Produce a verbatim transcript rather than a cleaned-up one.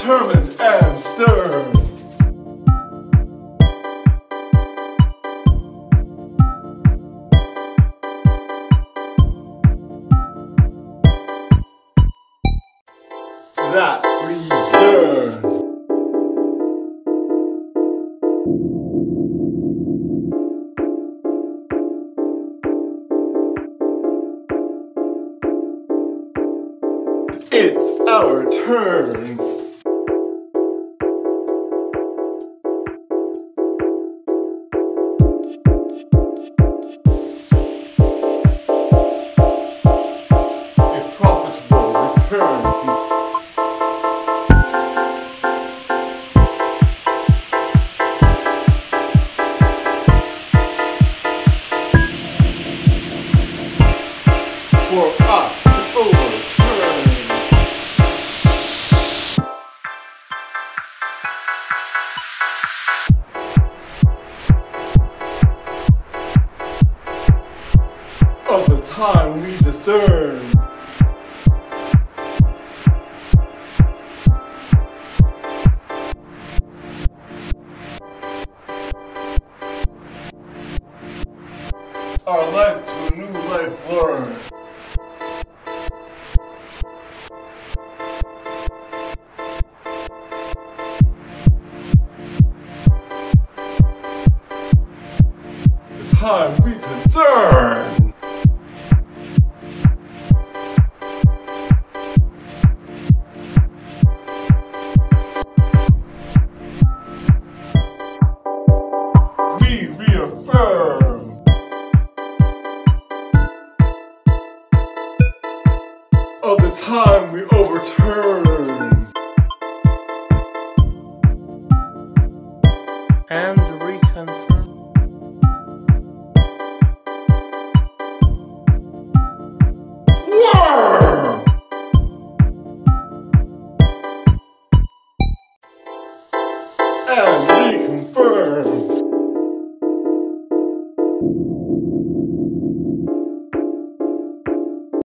determined and stern. That we yearn. It's our turn. A profitable return. For us to overturn. Of the time we discern. Our life to a new life learned. The time we concern. We reaffirm. Of the time we overturn. And reconfirm. Worm! And reconfirm.